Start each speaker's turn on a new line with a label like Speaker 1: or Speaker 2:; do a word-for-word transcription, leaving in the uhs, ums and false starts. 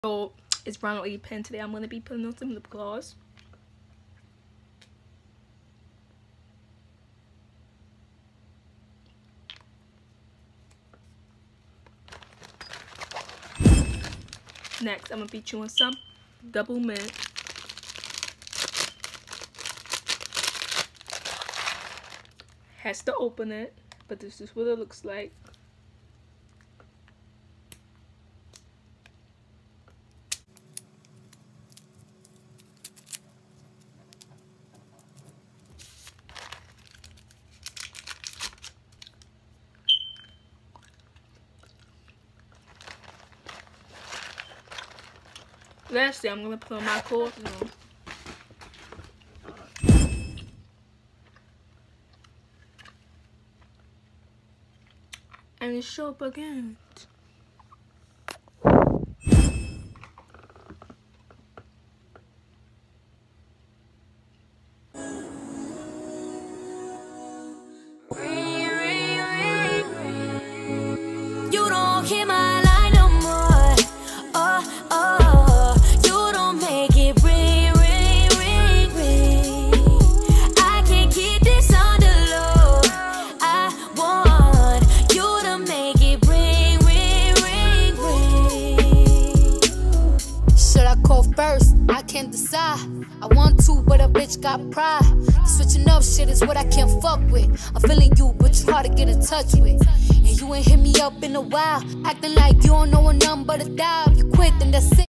Speaker 1: So it's brown oil pen. Today I'm going to be putting on some lip gloss. Next, I'm going to be chewing some double mint. Has to open it, but this is what it looks like. Lastly, I'm going to put on my clothes on. And the show begins.
Speaker 2: You don't hear my line no more. Oh, oh, you don't make it ring, ring, ring, ring. I can't keep this on the low. I want you to make it ring, ring, ring, ring. Should I call first? I can't decide. I want to, but a bitch got pride. Switching up shit is what I can't fuck with. I'm feeling you, but you hard to get in touch with. And you ain't hit me up in a while, acting like you don't know a number to dial. You quit, then that's it.